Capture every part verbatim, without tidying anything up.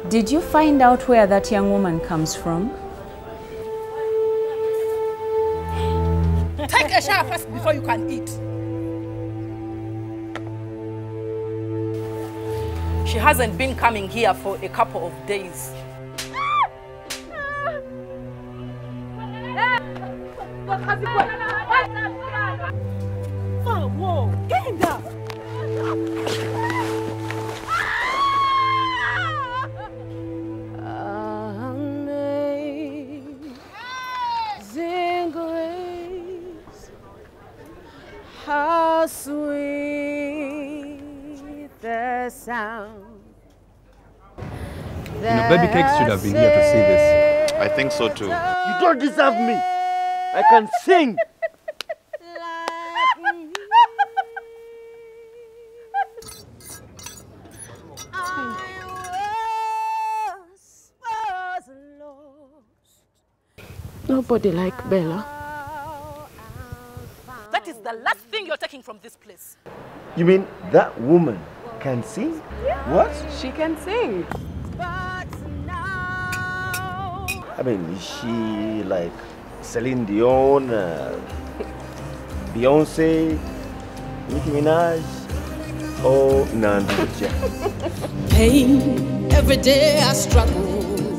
Did you find out where that young woman comes from? Take a shower first before you can eat. She hasn't been coming here for a couple of days. Oh, whoa, get him down. Amazing grace, how sweet the sound. You know, baby cakes should have been here to see this. I think so too. You don't deserve me. I can sing. Nobody like Bella. That is the last thing you're taking from this place. You mean that woman can sing? Yeah. What? She can sing. I mean, is she like Celine Dion, uh, Beyonce, Nicki Minaj, or Nandi? Pain, every day I struggle.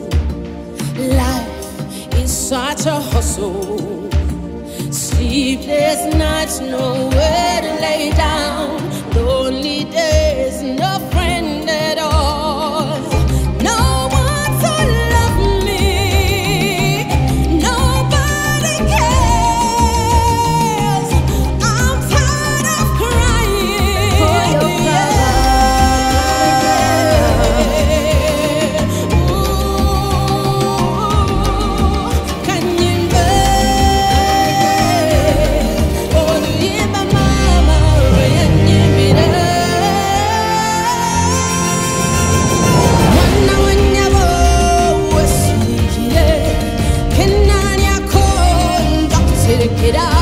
Life is such a hustle. Sleepless nights, nowhere to lay down. Lonely days, no friend at all. No one to love me. Nobody cares. I'm tired of crying. For your Get out.